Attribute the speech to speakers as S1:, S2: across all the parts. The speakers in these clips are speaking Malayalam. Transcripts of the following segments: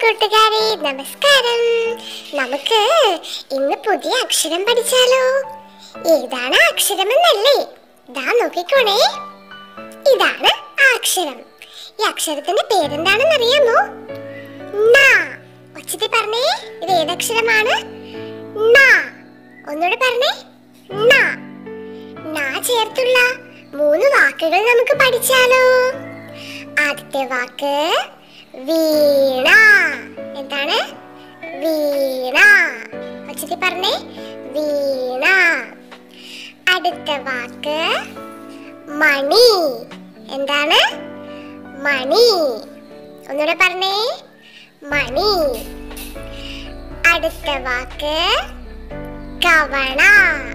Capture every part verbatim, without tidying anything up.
S1: കൂട്ടുകാരെ, നമസ്കാരം. നമുക്ക് ഇന്ന് പുതിയ അക്ഷരം പഠിച്ചാലോ? ഏതാണ് ആ അക്ഷരമെന്നല്ലേ? ദാ നോക്കിക്കോണേ, ഇതാണ് ആ അക്ഷരം. ഈ അക്ഷരത്തിന്റെ പേരെന്താണെന്ന് അറിയാമോ? ന. ഒച്ചത്തിൽ പറഞ്ഞേ, ഇത് ഏതക്ഷരമാണ്? ന. ഒന്നുകൂടെ പറഞ്ഞേ, ന. ന ചേർത്തുള്ള മൂന്ന് വാക്കുകൾ നമുക്ക് പഠിച്ചാലോ? ആദ്യത്തെ വാക്ക് വീണ. എന്താണ്? വീണ. ഒച്ചത്തിൽ പറഞ്ഞേ, വീണ. അടുത്ത വാക്ക് മണി. എന്താണ്? മണി. ഒന്നുകൂടെ പറഞ്ഞേ, മണി. അടുത്ത വാക്ക് കവണ.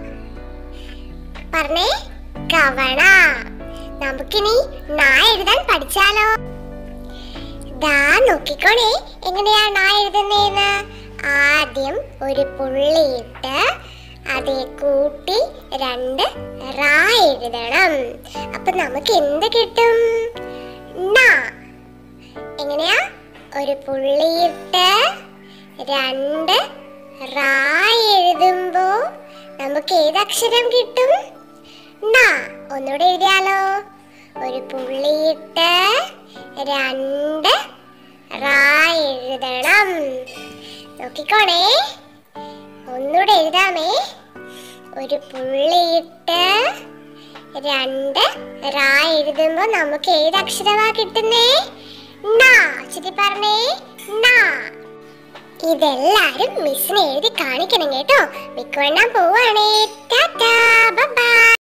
S1: പറഞ്ഞേ, കവണ. നമുക്കിനി നാ എഴുതാൻ പഠിച്ചാലോ? ദാ നോക്കിക്കോണേ, എങ്ങനെയാ നാ എഴുതുന്നേന്ന്. ആദ്യം ഒരു പുള്ളിയിട്ട് അതേ കൂട്ടി രണ്ട് റാ എഴുതണം. അപ്പൊ നമുക്ക് എന്ത് കിട്ടും? ന. എങ്ങനെയാ? ഒരു പുള്ളിയിട്ട് രണ്ട് റാ എഴുതുമ്പോ നമുക്ക് ഏതക്ഷരം കിട്ടും? ന. ഒന്നുകൂടെ എഴുതിയാലോ? ഒരു പുള്ളിയിട്ട് രണ്ട് റാ എഴുതണം. നോക്കിക്കോണേ, ഒന്നുകൂടെ എഴുതാമേ. ഒരു പുള്ളിയിട്ട് രണ്ട് റാ എഴുതുമ്പോ നമുക്ക് ഏതക്ഷരമാ കിട്ടുന്നേ? ന. ചുറ്റി പറഞ്ഞേ, ന. ഇതെല്ലാരും മിസ്സിനെ എഴുതി കാണിക്കണം കേട്ടോ. മിക്കവണ്ണം പോവാണേ. Tata, bye by.